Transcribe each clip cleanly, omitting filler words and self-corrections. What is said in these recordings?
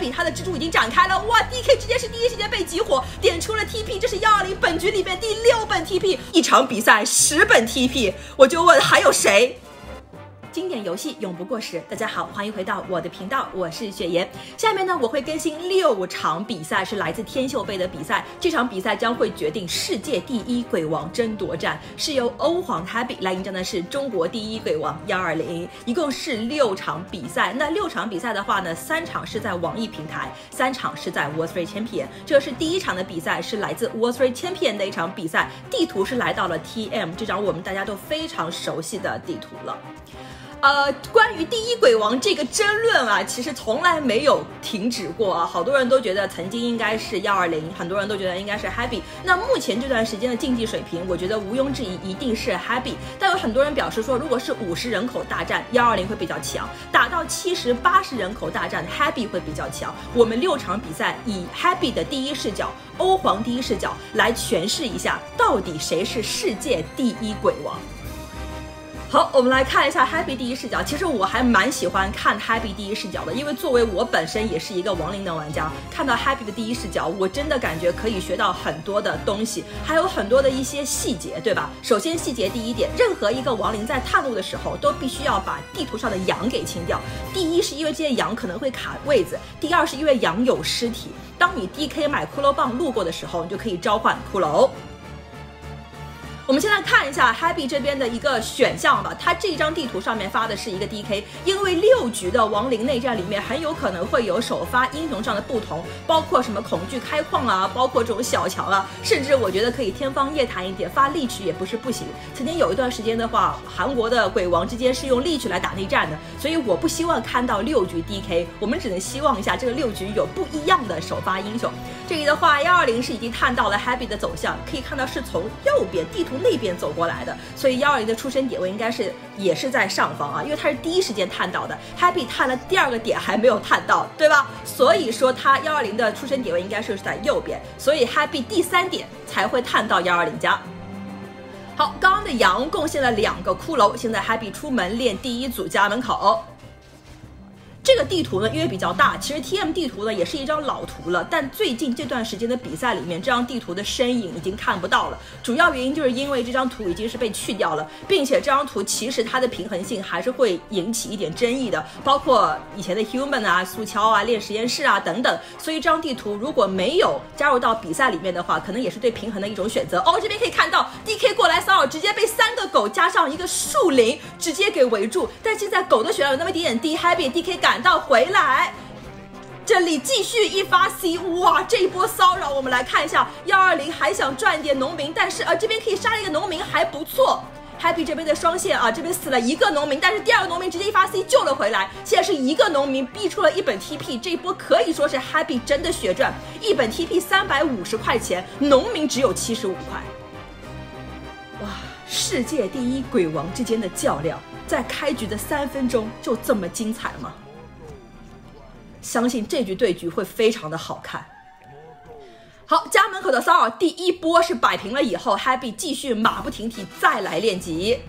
Happy 他的蜘蛛已经展开了，哇 ！DK 直接是第一时间被集火，点出了 TP， 这是120本局里面第6本 TP， 一场比赛10本 TP， 我就问还有谁？经典游戏永不过时。大家好，欢迎回到我的频道，我是雪妍。下面呢，我会更新6场比赛，是来自天秀杯的比赛。这场比赛将会决定世界第1鬼王争夺战，是由欧皇 Happy 来迎战的是中国第1鬼王120，一共是6场比赛。那6场比赛的话呢，3场是在网易平台，3场是在 World 3 Champion。这是第1场的比赛，是来自 World 3 Champion 的一场比赛，地图是来到了 TM 这张我们大家都非常熟悉的地图了。关于第1鬼王这个争论啊，其实从来没有停止过啊。好多人都觉得曾经应该是120，很多人都觉得应该是 Happy。那目前这段时间的竞技水平，我觉得毋庸置疑，一定是 Happy。但有很多人表示说，如果是50人口大战，120会比较强；打到70、80人口大战，Happy 会比较强。我们6场比赛以 Happy 的第一视角、欧皇第一视角来诠释一下，到底谁是世界第1鬼王。好，我们来看一下 Happy 第一视角。其实我还蛮喜欢看 Happy 第一视角的，因为作为我本身也是一个亡灵的玩家，看到 Happy 的第一视角，我真的感觉可以学到很多的东西，还有很多的一些细节，对吧？首先细节第一点，任何一个亡灵在探路的时候，都必须要把地图上的羊给清掉。第一是因为这些羊可能会卡位子，第二是因为羊有尸体。当你 DK 买骷髅棒路过的时候，你就可以召唤骷髅。我们先来看一下 Happy 这边的一个选项吧，它这张地图上面发的是一个 DK， 因为6局的亡灵内战里面很有可能会有首发英雄上的不同，包括什么恐惧开矿啊，包括这种小强啊，甚至我觉得可以天方夜谭一点，发利曲也不是不行。曾经有一段时间的话，韩国的鬼王之间是用利曲来打内战的，所以我不希望看到6局 DK， 我们只能希望一下这个6局有不一样的首发英雄。这里的话120是已经探到了 Happy 的走向，可以看到是从右边地图那边走过来的，所以120的出生点位应该是也是在上方啊，因为他是第一时间探到的。Happy 探了第2个点还没有探到，对吧？所以说他120的出生点位应该是在右边，所以 Happy 第3点才会探到120家。好，刚刚的羊贡献了2个骷髅，现在 Happy 出门练第1组家门口。这个地图呢，因为比较大，其实 TM 地图呢也是一张老图了，但最近这段时间的比赛里面，这张地图的身影已经看不到了。主要原因就是因为这张图已经是被去掉了，并且这张图其实它的平衡性还是会引起一点争议的，包括以前的 Human 啊、速敲啊、练实验室啊等等。所以这张地图如果没有加入到比赛里面的话，可能也是对平衡的一种选择。哦，这边可以看到 DK 过来骚扰，直接被3个狗加上一个树林直接给围住，但现在狗的血量有那么一点点低 ，Happy DK 赶到回来，这里继续一发 C， 哇！这一波骚扰，我们来看一下120还想赚一点农民，但是这边可以杀一个农民，还不错。Happy 这边的双线啊，这边死了1个农民，但是第2个农民直接一发 C 救了回来。现在是1个农民逼出了1本 TP， 这一波可以说是 Happy 真的血赚，1本 TP 350块钱，农民只有75块。哇！世界第1鬼王之间的较量，在开局的3分钟就这么精彩吗？相信这局对局会非常的好看。好，家门口的骚扰第1波是摆平了以后 ，Happy 继续马不停蹄再来练级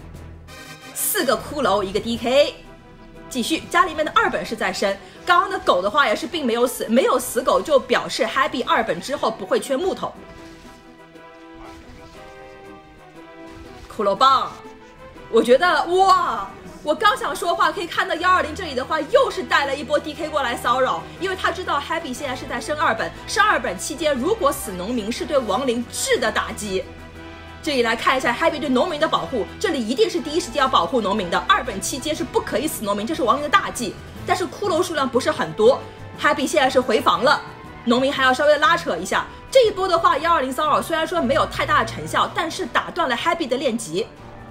，4个骷髅1个 DK， 继续家里面的2本是在升。刚刚的狗的话也是并没有死，没有死狗就表示 Happy 2本之后不会缺木头。骷髅棒，我觉得哇！我刚想说话，可以看到120这里的话，又是带了一波 DK 过来骚扰，因为他知道 Happy 现在是在升2本，升2本期间，如果死农民是对亡灵质的打击。这里来看一下 Happy 对农民的保护，这里一定是第一时间要保护农民的，2本期间是不可以死农民，这是亡灵的大忌。但是骷髅数量不是很多 ，Happy 现在是回防了，农民还要稍微的拉扯一下。这一波的话，120骚扰虽然说没有太大的成效，但是打断了 Happy 的练级。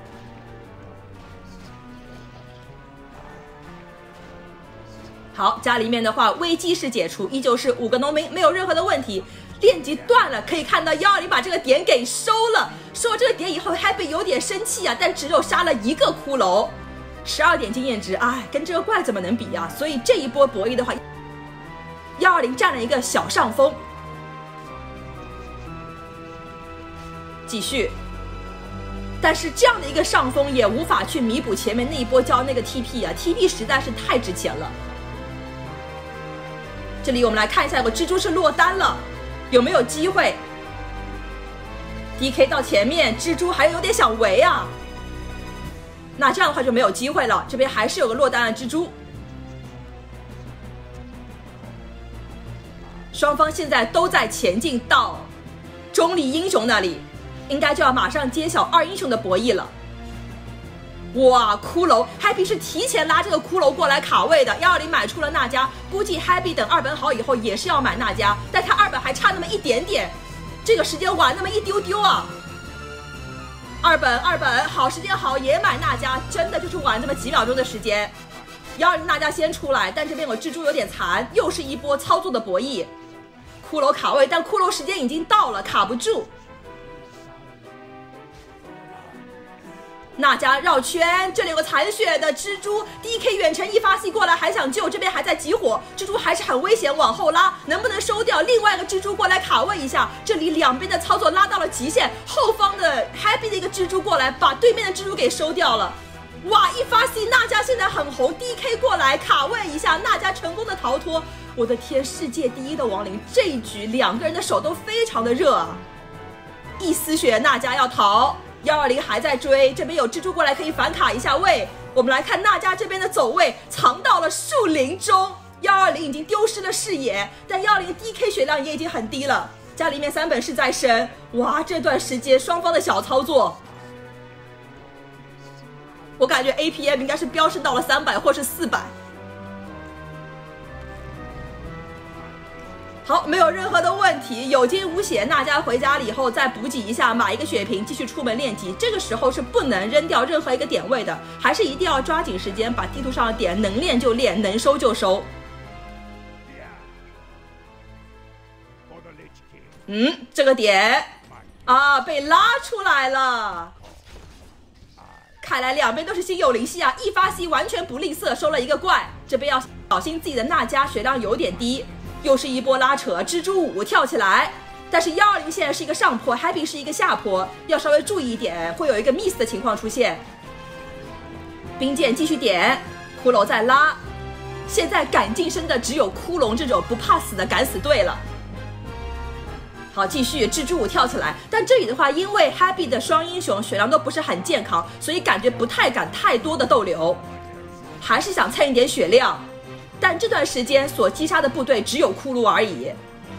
好，家里面的话危机是解除，依旧是5个农民，没有任何的问题。练级断了，可以看到120把这个点给收了。收了这个点以后 ，Happy 有点生气啊，但只有杀了1个骷髅，12点经验值，哎，跟这个怪怎么能比啊？所以这一波博弈的话，120占了一个小上风。继续，但是这样的一个上风也无法去弥补前面那一波交那个 TP 啊 ，TP 实在是太值钱了。 这里我们来看一下，有个蜘蛛是落单了，有没有机会 ？DK 到前面，蜘蛛还有点想围啊。那这样的话就没有机会了。这边还是有个落单的蜘蛛。双方现在都在前进到中立英雄那里，应该就要马上揭晓2英雄的博弈了。哇，骷髅 Happy 是提前拉这个骷髅过来卡位的，120买出了娜迦，估计 Happy 等2本好以后也是要买娜迦，但他2本还差那么一点点，这个时间晚那么一丢丢啊。2本好时间好也买娜迦，真的就是晚这么几秒钟的时间。120娜迦先出来，但这边有蜘蛛有点残，又是一波操作的博弈。骷髅卡位，但骷髅时间已经到了，卡不住。娜迦绕圈，这里有个残血的蜘蛛 ，DK 远程一发 C 过来还想救，这边还在集火，蜘蛛还是很危险，往后拉，能不能收掉？另外一个蜘蛛过来卡位一下，这里两边的操作拉到了极限，后方的 Happy 的一个蜘蛛过来把对面的蜘蛛给收掉了。哇，一发 C， 娜迦现在很红 ，DK 过来卡位一下，娜迦成功的逃脱。我的天，世界第一的亡灵，这一局2个人的手都非常的热啊！一丝血，娜迦要逃。120还在追，这边有蜘蛛过来可以反卡一下位。我们来看娜迦这边的走位，藏到了树林中。120已经丢失了视野，但120 DK 血量也已经很低了。家里面3本是在升，哇，这段时间双方的小操作，我感觉 APM 应该是飙升到了300或是400。好，没有任何的问题，有惊无险。娜迦回家了以后再补给一下，买一个血瓶，继续出门练级。这个时候是不能扔掉任何一个点位的，还是一定要抓紧时间把地图上的点能练就练，能收就收。这个点啊被拉出来了，看来2边都是心有灵犀啊！一发 C 完全不吝啬，收了一个怪。这边要小心自己的娜迦血量有点低。又是一波拉扯，蜘蛛舞跳起来，但是120现在是一个上坡 ，Happy 是一个下坡，要稍微注意一点，会有一个 miss 的情况出现。冰剑继续点，骷髅在拉，现在敢近身的只有骷髅这种不怕死的敢死队了。好，继续蜘蛛舞跳起来，但这里的话，因为 Happy 的双英雄血量都不是很健康，所以感觉不太敢太多的逗留，还是想蹭一点血量。但这段时间所击杀的部队只有骷髅而已。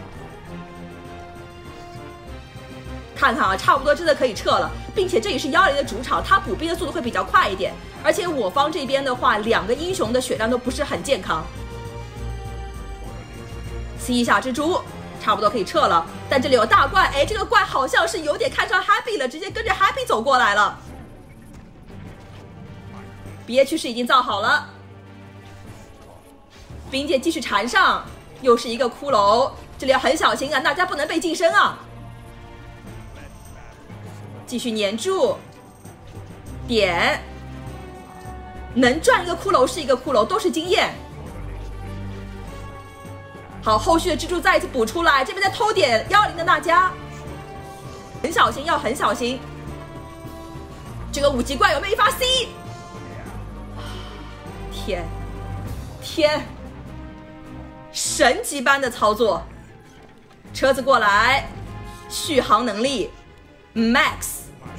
看看啊，差不多真的可以撤了，并且这里是120的主场，他补兵的速度会比较快一点。而且我方这边的话，2个英雄的血量都不是很健康。C 一下蜘蛛，差不多可以撤了。但这里有大怪，哎，这个怪好像是有点看上 Happy 了，直接跟着 Happy 走过来了。憋屈是已经造好了。冰剑继续缠上，又是一个骷髅，这里要很小心啊，大家不能被近身啊。继续黏住，点，能转一个骷髅是一个骷髅，都是经验。好，后续的蜘蛛再一次补出来，这边在偷点120的娜迦，很小心，要很小心。这个5级怪有没有一发 C？ 天！神级般的操作，车子过来，续航能力 max，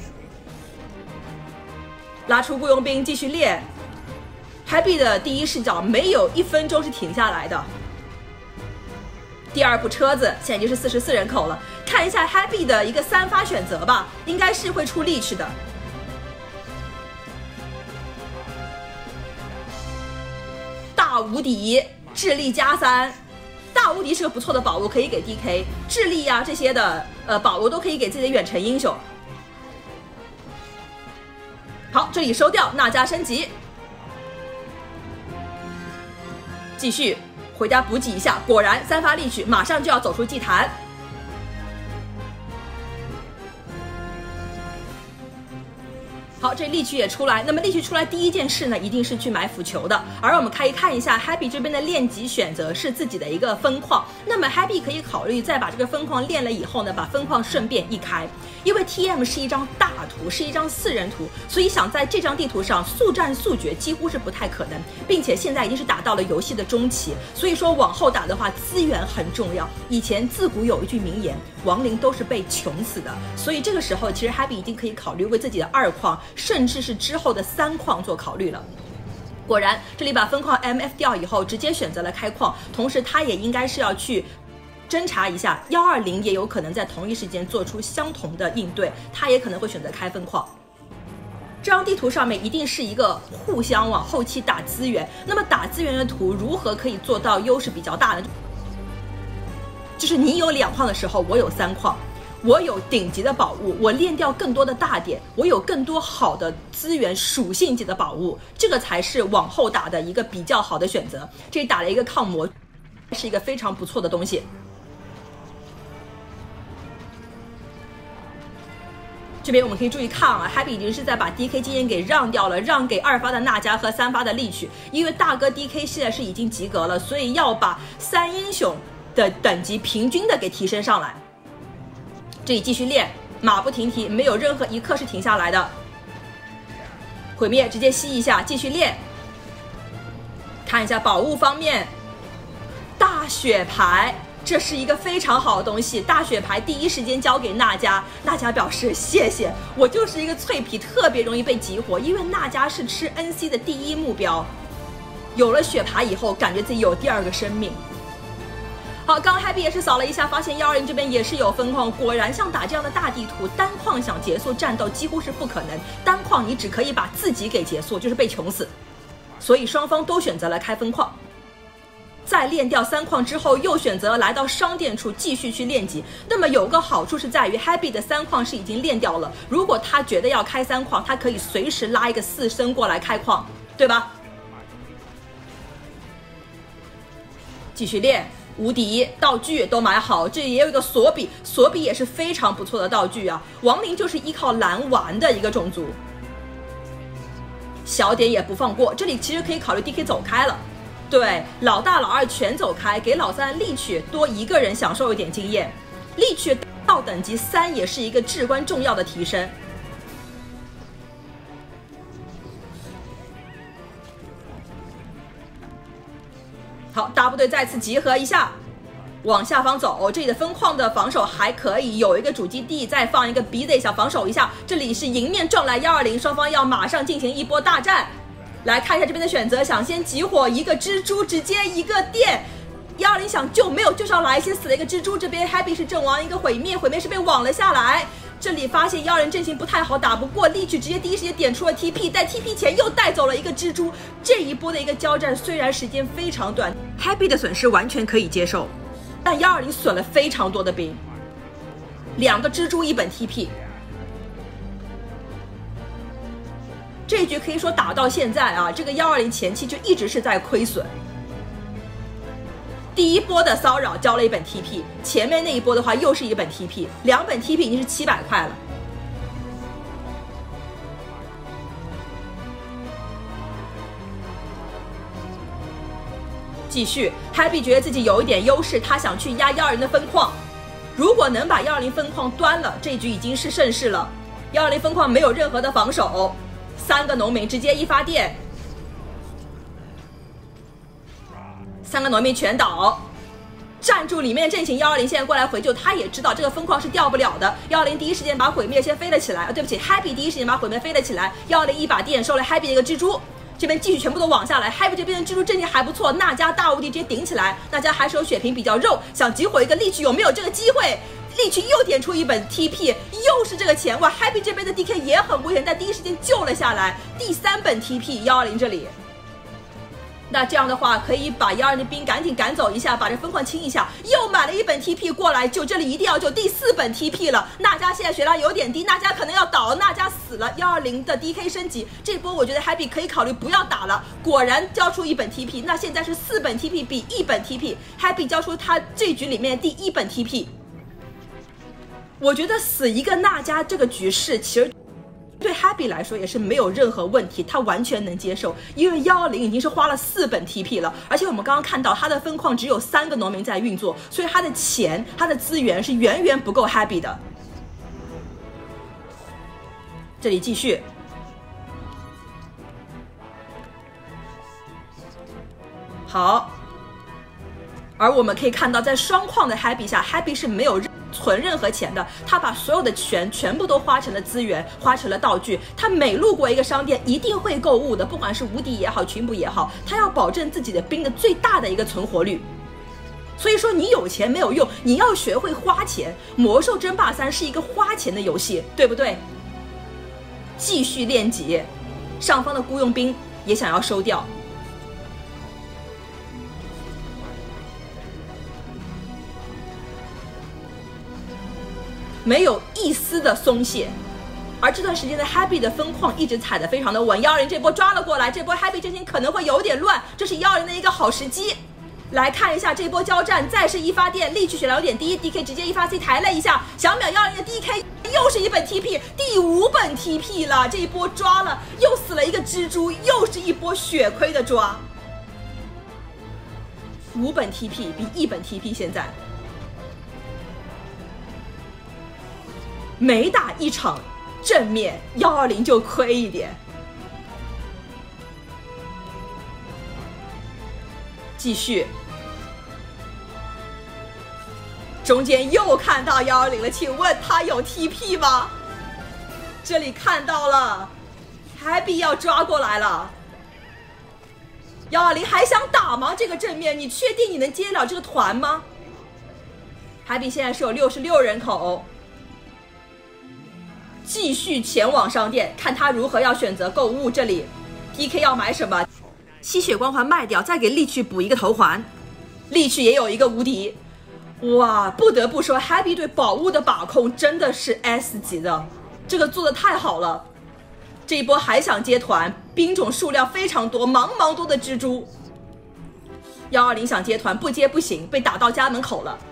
拉出雇佣兵继续练。Happy 的第一视角没有1分钟是停下来的。第2部车子现在已经是44人口了，看一下 Happy 的一个3发选择吧，应该是会出leech的。大无敌智力+3，大无敌是个不错的宝物，可以给 DK 智力啊这些的宝物都可以给自己的远程英雄。好，这里收掉，娜迦升级，继续回家补给一下。果然3发leech，马上就要走出祭坛。 好，这利曲也出来，那么利曲出来第一件事呢，一定是去买辅球的。而我们可以看一下 Happy 这边的练级选择是自己的一个分矿，那么 Happy 可以考虑在把这个分矿练了以后呢，把分矿顺便一开，因为 TM 是一张大图，是一张4人图，所以想在这张地图上速战速决几乎是不太可能，并且现在已经是打到了游戏的中期，所以说往后打的话，资源很重要。以前自古有一句名言，亡灵都是被穷死的，所以这个时候其实 Happy 已经可以考虑为自己的2矿，甚至是之后的3矿做考虑了。果然，这里把分矿 MF 掉以后，直接选择了开矿，同时他也应该是要去侦查一下120，也有可能在同一时间做出相同的应对，他也可能会选择开分矿。这张地图上面一定是一个互相往后期打资源，那么打资源的图如何可以做到优势比较大呢？就是你有2矿的时候，我有3矿。我有顶级的宝物，我练掉更多的大点，我有更多好的资源属性级的宝物，这个才是往后打的一个比较好的选择。这里打了一个抗魔，是一个非常不错的东西。这边我们可以注意看啊 ，Happy 已经是在把 DK 经验给让掉了，让给2发的娜迦和3发的利曲，因为大哥 DK 现在是已经及格了，所以要把3英雄的等级平均的给提升上来。这里继续练，马不停蹄，没有任何一刻是停下来的。毁灭直接吸一下，继续练。看一下宝物方面，大血牌，这是一个非常好的东西。大血牌第一时间交给娜迦，娜迦表示谢谢，我就是一个脆皮，特别容易被激活，因为娜迦是吃 NC 的第1目标。有了血牌以后，感觉自己有第2个生命。好，刚 Happy 也是扫了一下，发现120这边也是有分矿。果然，像打这样的大地图，单矿想结束战斗几乎是不可能。单矿你只可以把自己给结束，就是被穷死。所以双方都选择了开分矿。在练掉3矿之后，又选择来到商店处继续去练级。那么有个好处是在于 Happy 的3矿是已经练掉了，如果他觉得要开3矿，他可以随时拉一个4升过来开矿，对吧？继续练。无敌道具都买好，这也有一个索比，索比也是非常不错的道具啊。亡灵就是依靠蓝玩的一个种族，小点也不放过。这里其实可以考虑 DK 走开了，对，老大老2全走开，给老3利曲多1个人享受一点经验，利曲到等级3也是一个至关重要的提升。好，大部队再次集合一下，往下方走。这里的分矿的防守还可以，有一个主基地，再放一个 BZ 想防守一下。这里是迎面撞来120，双方要马上进行一波大战。来看一下这边的选择，想先集火一个蜘蛛，直接一个电。120想救没有，就是要来先死了一个蜘蛛。这边 Happy 是阵亡一个毁灭，毁灭是被网了下来。这里发现120阵型不太好打不过，利曲直接第一时间点出了 TP， 在 TP 前又带走了一个蜘蛛。这一波的一个交战虽然时间非常短 ，Happy 的损失完全可以接受，但120损了非常多的兵，2个蜘蛛1本 TP。这一局可以说打到现在啊，这个120前期就一直是在亏损。第一波的骚扰交了1本 TP， 前面那一波的话又是1本 TP，2本 TP 已经是700块了。继续 ，Happy 觉得自己有一点优势，他想去压120的分矿。如果能把120分矿端了，这一局已经是胜势了。120分矿没有任何的防守，3个农民直接一发电。3个农民全倒，站住里面阵型。120现在过来回救，他也知道这个分矿是掉不了的。120第一时间把毁灭先飞了起来，对不起 ，Happy 第一时间把毁灭飞了起来。120一把电收了 Happy 的一个蜘蛛，这边继续全部都往下来。Happy 这边的蜘蛛阵型还不错，娜迦大无敌直接顶起来。娜迦还是有血瓶比较肉，想集火一个利曲有没有这个机会？利曲又点出1本 TP， 又是这个钱哇 ！Happy 这边的 DK 也很危险，但第一时间救了下来。第3本 TP，120这里。那这样的话，可以把120的兵赶紧赶走一下，把这分矿清一下。又买了1本 TP 过来救，这里一定要救第4本 TP 了。娜迦现在血量有点低，娜迦可能要倒，娜迦死了。120的 DK 升级，这波我觉得 Happy 可以考虑不要打了。果然交出1本 TP， 那现在是4本 TP 比1本 TP，Happy 交出他这局里面第1本 TP。我觉得死一个娜迦这个局势其实对 Happy 来说也是没有任何问题，他完全能接受，因为110已经是花了4本 TP 了，而且我们刚刚看到他的分矿只有3个农民在运作，所以他的钱、他的资源是远远不够 Happy 的。这里继续，好。而我们可以看到，在双矿的 Happy 下 ，Happy 是没有存任何钱的，他把所有的钱全部都花成了资源，花成了道具。他每路过一个商店，一定会购物的，不管是无敌也好，群捕也好，他要保证自己的兵的最大的一个存活率。所以说，你有钱没有用，你要学会花钱。魔兽争霸3是一个花钱的游戏，对不对？继续练级，上方的雇佣兵也想要收掉。没有一丝的松懈，而这段时间的 Happy 的分矿一直踩得非常的稳。120这波抓了过来，这波 Happy 阵型可能会有点乱，这是120的一个好时机。来看一下这波交战，再是一发电，力去血量有点低 ，DK 直接一发 C 抬了一下，想秒120的 DK 又是一本 TP， 第5本 TP 了，这一波抓了，又死了一个蜘蛛，又是一波血亏的抓。5本 TP 比1本 TP 现在。每打一场正面120就亏一点。继续，中间又看到120了，请问他有 TP 吗？这里看到了 ，Happy 要抓过来了。120还想打吗？这个正面，你确定你能接了这个团吗 ？Happy 现在是有66人口。继续前往商店，看他如何要选择购物。这里 DK 要买什么？吸血光环卖掉，再给利去补一个头环。利去也有一个无敌。哇，不得不说 Happy 对宝物的把控真的是 S 级的，这个做的太好了。这一波还想接团，兵种数量非常多，茫茫多的蜘蛛。120想接团，不接不行，被打到家门口了。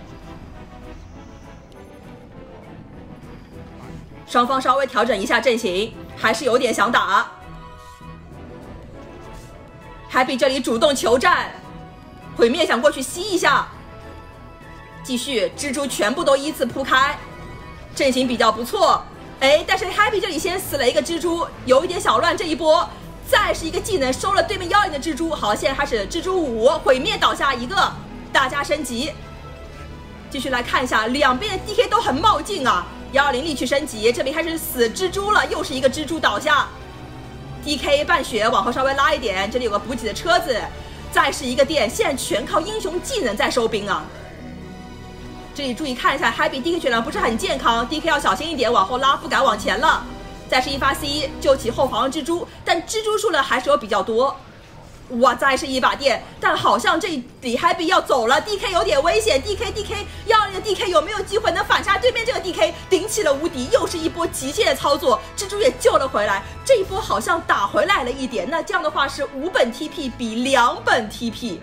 双方稍微调整一下阵型，还是有点想打。Happy 这里主动求战，毁灭想过去吸一下，继续蜘蛛全部都依次铺开，阵型比较不错。哎，但是 Happy 这里先死了一个蜘蛛，有一点小乱。这一波再是一个技能收了对面120的蜘蛛，好，现在开始蜘蛛5，毁灭倒下一个，大家升级。继续来看一下，两边的 DK 都很冒进啊。120力去升级，这里开始死蜘蛛了，又是一个蜘蛛倒下。DK 半血往后稍微拉一点，这里有个补给的车子，再是一个电，现在全靠英雄技能在收兵啊。这里注意看一下 ，Happy DK 血量不是很健康 ，DK 要小心一点，往后拉，不敢往前了。再是一发 C 救起后防蜘蛛，但蜘蛛数量还是有比较多。哇，再是一把电，但好像这里 Happy 要走了 ，DK 有点危险 ，DK，120的 DK 有没有机会能反杀对面这个 DK？ 顶起了无敌，又是一波极限的操作，蜘蛛也救了回来，这一波好像打回来了一点，那这样的话是5本 TP 比2本 TP，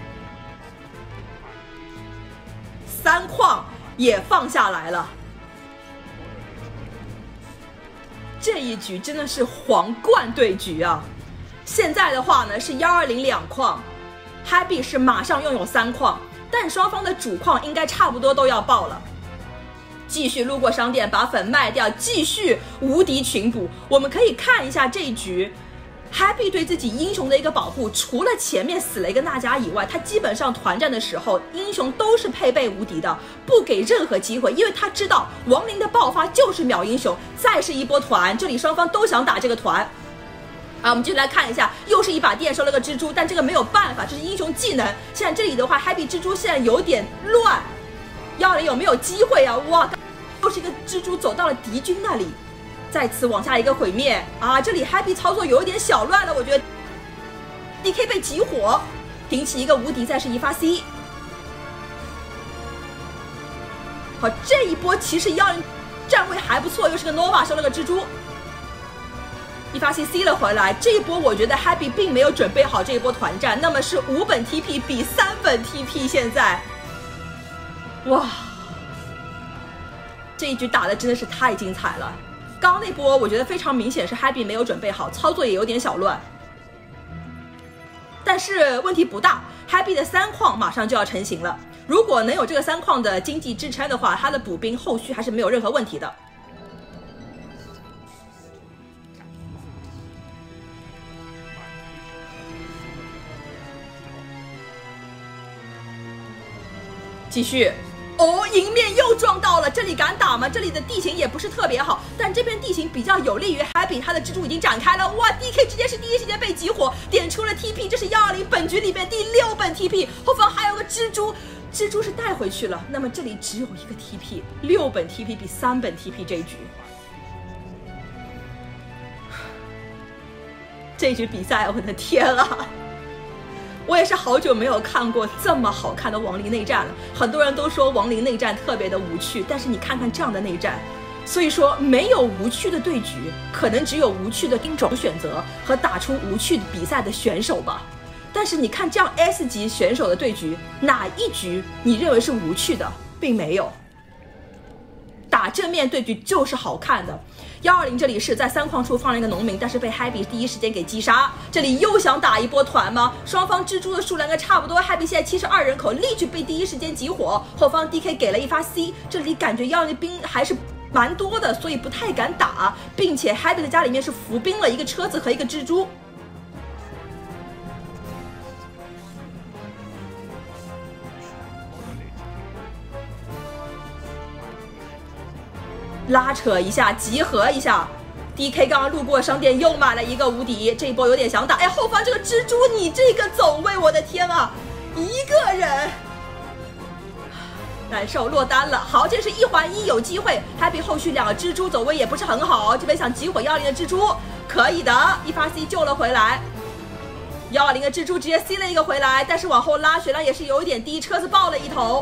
3矿也放下来了。这一局真的是皇冠对局啊！现在的话呢是120 2矿 ，Happy 是马上拥有3矿，但双方的主矿应该差不多都要爆了。继续路过商店，把粉卖掉，继续无敌群捕。我们可以看一下这一局 ，Happy 对自己英雄的一个保护，除了前面死了一个娜迦以外，他基本上团战的时候英雄都是配备无敌的，不给任何机会，因为他知道亡灵的爆发就是秒英雄。再是一波团，这里双方都想打这个团。啊，我们继续来看一下，又是一把电收了个蜘蛛，但这个没有办法，这是英雄技能。现在这里的话 ，Happy 蜘蛛现在有点乱，120有没有机会啊？哇，又是一个蜘蛛走到了敌军那里，再次往下一个毁灭啊！这里 Happy 操作有一点小乱了，我觉得 DK 被集火，顶起一个无敌，再是一发 C。好，这一波其实120站位还不错，又是个 Nova 收了个蜘蛛。一发 CC 了回来，这一波我觉得 Happy 并没有准备好这一波团战，那么是5本 TP 比3本 TP， 现在，哇，这一局打的真的是太精彩了。 刚刚那波我觉得非常明显是 Happy 没有准备好，操作也有点小乱。但是问题不大 ，Happy 的3矿马上就要成型了。如果能有这个3矿的经济支撑的话，他的补兵后续还是没有任何问题的。继续。哦，迎面又撞到了，这里敢打吗？这里的地形也不是特别好，但这边地形比较有利于 Happy， 他的蜘蛛已经展开了。哇 ，DK 直接是第一时间被集火，点出了 TP， 这是120本局里面第6本 TP， 后方还有个蜘蛛，蜘蛛是带回去了。那么这里只有一个 TP，6本 TP 比3本 TP 这一局。这局比赛，我的天啊！我也是好久没有看过这么好看的亡灵内战了。很多人都说亡灵内战特别的无趣，但是你看看这样的内战，所以说没有无趣的对局，可能只有无趣的兵种选择和打出无趣比赛的选手吧。但是你看这样 S 级选手的对局，哪一局你认为是无趣的？并没有。打正面对局就是好看的。120这里是在3矿处放了一个农民，但是被 Happy 第一时间给击杀。这里又想打一波团吗？双方蜘蛛的数量应该差不多。Happy 现在72人口，力去被第一时间集火。后方 DK 给了一发 C， 这里感觉120的兵还是蛮多的，所以不太敢打，并且 Happy 的家里面是伏兵了一个车子和一个蜘蛛。拉扯一下，集合一下。DK 刚刚路过商店又买了一个无敌，这一波有点想打。哎，后方这个蜘蛛，你这个走位，我的天啊，一个人难受，落单了。好，这是1环1，有机会。Happy 后续2个蜘蛛走位也不是很好，这边想集火120的蜘蛛，可以的，一发 C 救了回来。120的蜘蛛直接 C 了一个回来，但是往后拉血量也是有一点低，车子爆了一头。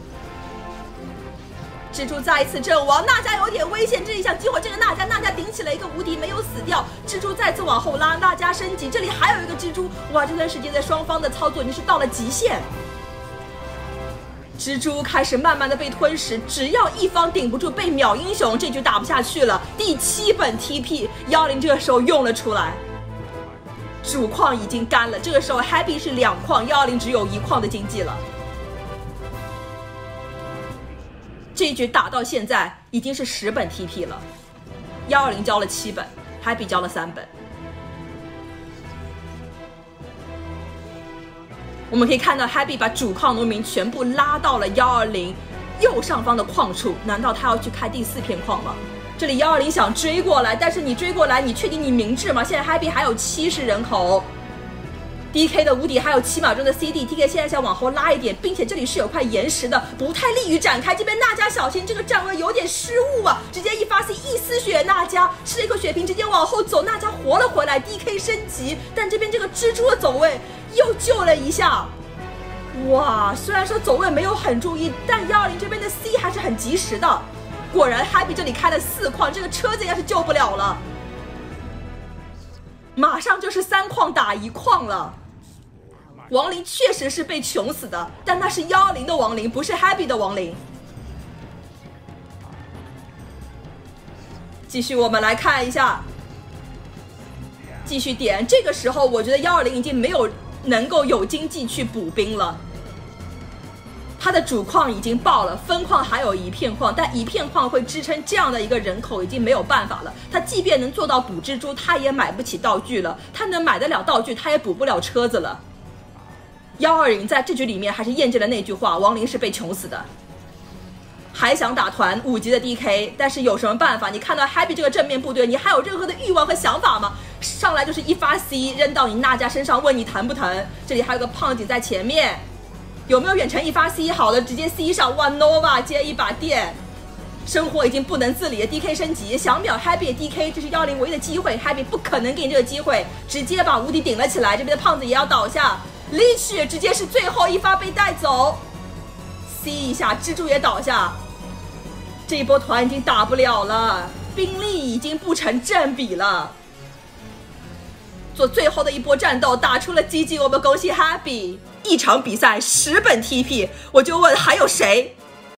蜘蛛再一次阵亡，娜迦有点危险，这里想激活这个娜迦，娜迦顶起了一个无敌，没有死掉。蜘蛛再次往后拉，娜迦升级，这里还有一个蜘蛛。哇，这段时间的双方的操作已经是到了极限。蜘蛛开始慢慢的被吞噬，只要一方顶不住被秒英雄，这局打不下去了。第7本 TP，120这个时候用了出来，主矿已经干了，这个时候 Happy 是2矿，120只有1矿的经济了。这一局打到现在已经是10本 TP 了，120交了7本 ，Happy 交了3本。我们可以看到 Happy 把主矿农民全部拉到了120右上方的矿处，难道他要去开第4片矿吗？这里120想追过来，但是你追过来，你确定你明智吗？现在 Happy 还有70人口。DK 的无敌还有7秒钟的 CD，TK 现在想往后拉一点，并且这里是有块岩石的，不太利于展开。这边娜迦小心，这个站位有点失误啊，直接一发 C 一丝血，娜迦吃了一口血瓶，直接往后走，娜迦活了回来 ，DK 升级，但这边这个蜘蛛的走位又救了一下。哇，虽然说走位没有很注意，但120这边的 C 还是很及时的。果然 Happy 这里开了4矿，这个车子应该是救不了了，马上就是3矿打1矿了。亡灵确实是被穷死的，但那是120的亡灵，不是 Happy 的亡灵。继续，我们来看一下，继续点。这个时候，我觉得120已经没有能够有经济去补兵了。他的主矿已经爆了，分矿还有1片矿，但1片矿会支撑这样的一个人口已经没有办法了。他即便能做到补蜘蛛，他也买不起道具了。他能买得了道具，他也补不了车子了。120在这局里面还是验证了那句话，亡灵是被穷死的。还想打团5级的 DK， 但是有什么办法？你看到 Happy 这个正面部队，你还有任何的欲望和想法吗？上来就是一发 C 扔到你娜迦身上，问你疼不疼？这里还有个胖姐在前面，有没有远程一发 C？ 好的，直接 C 上，哇 Nova 接一把电，生活已经不能自理了。DK 升级，想秒 Happy 的 DK， 这是120唯一的机会 ，Happy 不可能给你这个机会，直接把无敌顶了起来。这边的胖子也要倒下。Leech 直接是最后一发被带走 ，C 一下，蜘蛛也倒下。这一波团已经打不了了，兵力已经不成正比了。做最后的一波战斗，打出了GG，我们恭喜 Happy。一场比赛10本 TP， 我就问还有谁？